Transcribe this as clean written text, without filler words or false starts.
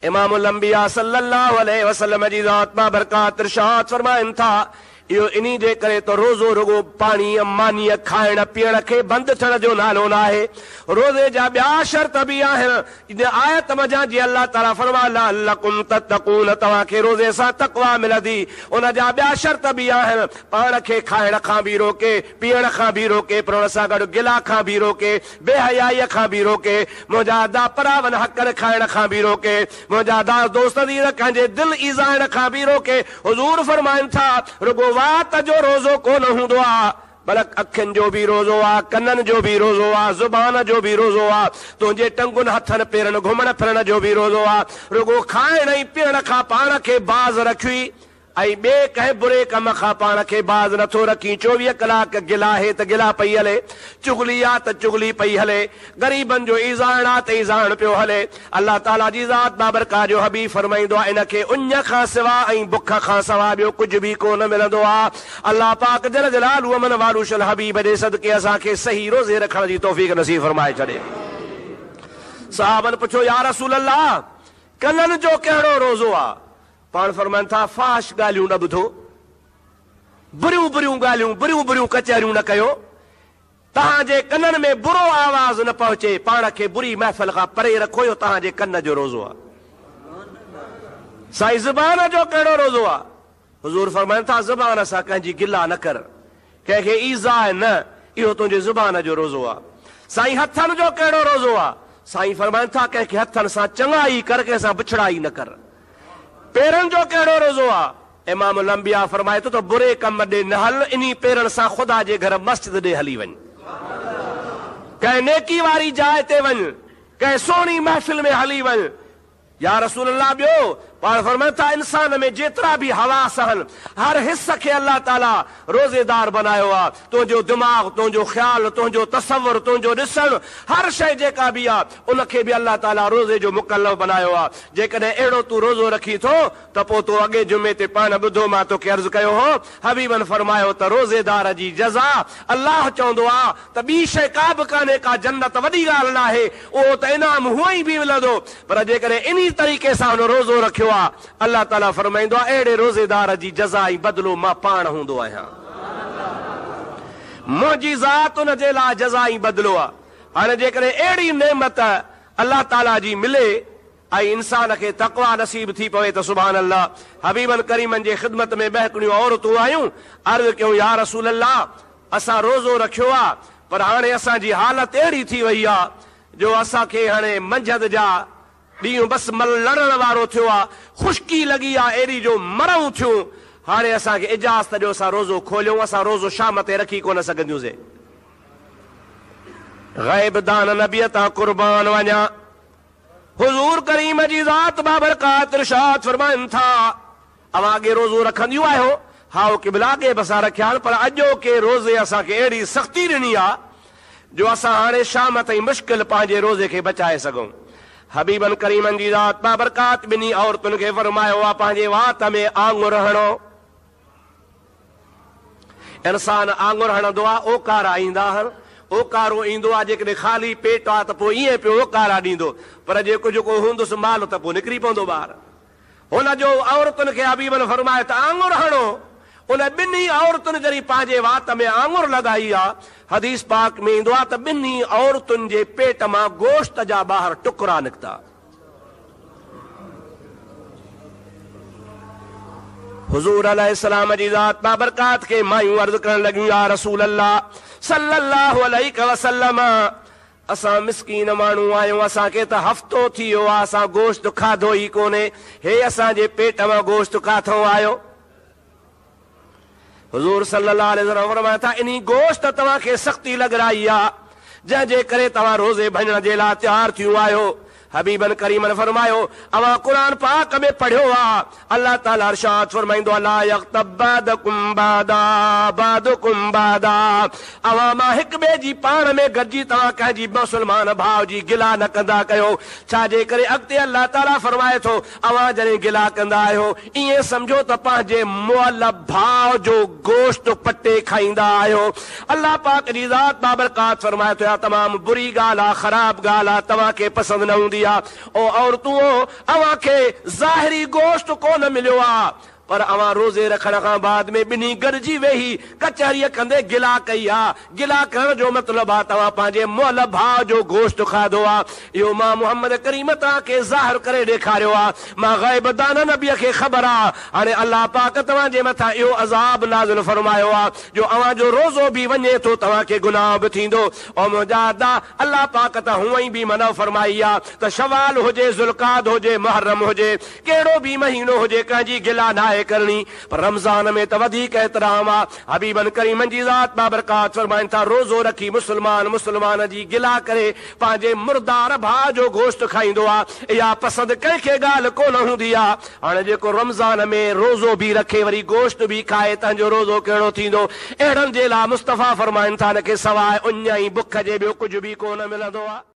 इमामुल अंबिया सल्लल्लाहु अलैहि वसल्लम जी ज़ात बाबरकात इरशाद फरमाइन था इहो इन्ही जे करे तो रोज़ो रुगो पाणी मानी खाइण पीअण खे बंदि थियण जो नालो न आहे। रोज़े जा ॿिया शर्त बि आहिनि। आयत मज़ा जी अल्लाह ताला फरमाया लअल्लकुम तत्तकून, तव्हांखे रोज़े सां तक़वा मिलंदी। उन जा ॿिया शर्त बि आहिनि। पाण खे खाइण खां बि रोके, पीअण खां बि रोके, पर उन सां गॾु गिला खां बि रोके, बेहयाईअ खां बि रोके, मुंहिंजा दा परावन हक़ खाइण खां बि रोके, मुंहिंजा दा दोस्त दीर कंहिंजे दिलि ईज़ाइण खां बि रोके। हुज़ूर फरमाइनि था रुगो वात जो रोज़ो कोन हूंदो आहे, पर अखियुनि जो बि रोज़ो आहे, कननि जो बि रोज़ो आहे, ज़ुबान जो बि रोज़ो आहे, तुंहिंजे टंगुनि हथनि पेरनि घुमण फिरण जो बि रोज़ो आहे। रुगो खाइण ऐं पीअण खां पाण खे बाज़ रखी ऐं ॿिए कंहिं बुरे कम खां पाण खे बाज़ नथो रखी। 24 कलाक गिला आहे त गिला पई हले, चुगली आहे त चुगली पई हले, ग़रीबनि जो ईज़ाइण आहे त ईज़ाइण पियो हले। अल्लाह ताला जी ज़ात बाबरकात जो हबीब फरमाईंदो आहे इनखे उञ खां सवा ऐं बुख खां सवा ॿियो कुझु बि कोन मिलंदो आहे। अल्लाह पाक जल जलालहू अमन वालूशल हबीब जे सदके असांखे सही रोज़े रखण जी तौफ़ीक़ नसीब फरमाए छॾे। सहाबनि पुछो या रसूल अल्लाह कननि जो कहिड़ो रोज़ो आहे? पाण फरमाइनि था फाश ॻाल्हियूं न ॿुधो, बुरियूं बुरियूं ॻाल्हियूं, बुरियूं बुरियूं कचहरियूं न कयो, तव्हांजे कननि में बुरो आवाज़ न पहुचे, पाण खे बुरी महफ़िल खां परे रखो, इहो तव्हांजे कन जो रोज़ो आहे। साईं ज़ुबान जो कहिड़ो रोज़ो आहे? हुज़ूर फरमाइनि था ज़ुबान सां कंहिंजी गिला न कर, कंहिंखे ईज़ा न, इहो तुंहिंजे ज़ुबान जो रोज़ो आहे। साईं हथनि जो कहिड़ो रोज़ो आहे? साईं फरमाइनि था कंहिंखे हथनि सां चङाई कर, कंहिंसां बिछड़ाई न कर। पेरनि जो कहिड़ो रोज़ो आहे? इमामुल अंबिया फरमाए थो त बुरे कम ॾे न हल, इन्ही पेरनि सां ख़ुदा जे घर मस्जिद ॾे हली वञ, कंहिं नेकी वारी जाइ ते वञ, कंहिं सुहिणी महफ़िल में हली वञ। या रसूल अल्लाह ॿियो पाण फरमाइनि था इंसान में जेतिरा बि हवास आहिनि हर हिस्स खे अल्लाह ताला रोज़ेदार बनायो आहे। तुंहिंजो दिमाग़, तुंहिंजो ख़्यालु, तुंहिंजो तसवुर, तुंहिंजो ॾिसणु, हर शइ जेका बि आहे उनखे बि अल्लाह ताला रोज़े जो मुकल्लफ़ बनायो आहे। जेकॾहिं अहिड़ो तूं रोज़ो रखी थो त पोइ तूं अॻे जुमे ते पाण ॿुधो मां तोखे अर्ज़ु कयो हो, हबीबन फरमायो त रोज़ेदार जी जज़ा अल्लाह चवंदो आहे त ॿी शइ का बि कान्हे का, जन्नत वॾी ॻाल्हि न आहे, उहो त इनाम हूअं ई बि मिलंदो। पर जेकॾहिं इन तरीक़े सां हुन रोज़ो रखियो आहे अल्लाह ताला फरमाईंदो आहे अहिड़े रोज़ेदार जी जज़ा ई बदिलो मां पाण हूंदो आहियां, मुंहिंजी ज़ात उन जे लाइ जज़ा ई बदिलो आहे। हाणे जेकॾहिं अहिड़ी नेमत अल्लाह ताला जी मिले ऐं इंसान खे तक़वा नसीब थी पवे त सुभान अल्लाह। हबीबन करीमन जे ख़िदमत में बहकड़ियूं औरतूं आयूं, अर्ज़ु कयूं या रसूल अल्लाह असां रोज़ो रखियो आहे, पर हाणे असांजी हालत अहिड़ी थी वई आहे जो असांखे हाणे मंझंदि जा ॾींहुं बसि लड़ण वारो थियो आहे, ख़ुश्की लॻी आहे अहिड़ी जो मरूं थियूं, हाणे असांखे इजाज़त ॾियो असां रोज़ो खोलियूं, असां रोज़ो शाम ते रखी कोन सघंदियूंसीं। ग़ैब दान नबीअ तां क़ुर्बान वञा, हुज़ूर करीम जी ज़ात बाबरकात इरशाद फरमाइनि था अवां अॻे रोज़ो रखंदियूं आहियो? हाओ क़िबला के बसा रखिया, पर अॼोके रोज़े असांखे अहिड़ी सख़्ती ॾिनी आहे जो असां हाणे शाम ताईं मुश्किल पंहिंजे रोज़े खे बचाए सघूं। हबीबन करीमन जी ज़ात बाबरकात ॿिन्ही औरतुनि खे फरमायो आहे पंहिंजे वात में आंगुर हणो। इंसान आंगुर हणंदो आहे ओकारा ईंदा आहिनि, ओकारो ईंदो आहे जेकॾहिं ख़ाली पेट आहे त पोइ ईअं पियो ओकारा ॾींदो, पर जेको जेको हूंदुसि माल त पोइ निकिरी पवंदो ॿार। हुन जो औरतुनि खे हबीबन फरमायो त आंगुर हणो। उन ॿिन्ही औरतुनि जॾहिं पंहिंजे वात में आंगुर लॻाई आहे, हदीस पाक में ईंदो आहे त ॿिन्ही औरतुनि जे पेट मां गोश्त जा ॿाहिरि टुकड़ा निकिता। हुज़ूर अलैहिस्सलाम जी ज़ात बाबरकात खे मायूं अर्ज़ु करण लॻियूं या रसूल अल्लाह सल्लल्लाहु अलैहि वसल्लम असां मिस्कीन माण्हू आहियूं, असांखे त हफ़्तो थी वियो आहे असां गोश्त खाधो ई कोन्हे, हे असांजे पेट मां गोश्त काथो आयो? हुज़ूर सल्लल्लाहु अलैहि वसल्लम फरमाया था इन्ही गोश्त तव्हांखे सख़्ती लॻराई आहे, जंहिंजे करे तव्हां रोज़े भञण जे लाइ तयारु थियूं आहियो। हबीबन करीमन फरमायो अवां क़ुरान पाक में पढ़ियो आहे अल्लाह ताला इरशाद फरमाईंदो आहे ला यग़्तब बादकुम बादा बादकुम बादा, अवां मां हिक ॿिए जी पाण में गॾिजी तव्हां कंहिंजी मुस्लमान भाउ जी गिला न कंदा कयो। छाजे करे अॻिते अल्लाह ताला फरमाए थो अवां जॾहिं गिला कंदा आहियो ईअं सम्झो त पंहिंजे मुअल्लफ़ भाउ जो गोश्त पटे खाईंदा आहियो। अल्लाह पाक जी ज़ात बाबरकात फरमाए थो तमामु बुरी ॻाल्हि आहे, ख़राब ॻाल्हि आहे, तव्हांखे पसंदि न हूंदी आहे ओ औरतूं अवां खे ज़ाहिरी गोश्त कोन मिलियो आहे पर अवां रोज़े रखण खां बाद में ॿिन्ही गॾिजी वेही कचहरीअ कंदे गिला कई आहे। गिला करण जो मतिलबु आहे तव्हां पंहिंजे मुअल भाउ जो गोश्त खाधो आहे। इहो मां मुहम्मद करीम तव्हांखे ज़ाहिर करे ॾेखारियो आहे। मां ग़ैब दाना नबीअ खे ख़बर आहे। हाणे अलाह पाक तव्हांजे मथां इहो अज़ाब नाज़िल फरमायो आहे जो अवां जो रोज़ो बि वञे थो तव्हांखे गुनाह बि थींदो। ऐं मुजाहिदा अलाह पाक त हूअं ई बि मना फरमाई आहे त शवाल हुजे ज़ुल्क़ाद हुजे मुहर्रम हुजे कहिड़ो बि महीनो हुजे कंहिंजी गिला न करनी पर रमज़ान में त वधीक एतराम आहे। हबीबन करीमन जी ज़ात बाबरकात फरमाइनि था रोज़ो रखी मुस्लमान जी गिला करे पंहिंजे मुर्दार भाउ जो गोश्त खाईंदो आहे। इहा पसंदि कंहिंखे ॻाल्हि कोन हूंदी आहे। हाणे जेको रमज़ान में रोज़ो बि रखे वरी गोश्त बि खाए तव्हांजो रोज़ो कहिड़ो थींदो। अहिड़नि जे लाइ मुस्तफ़ा फरमाइनि था हिनखे सवाइ उञ ऐं बुख जे ॿियो कुझु बि कोन मिलंदो आहे।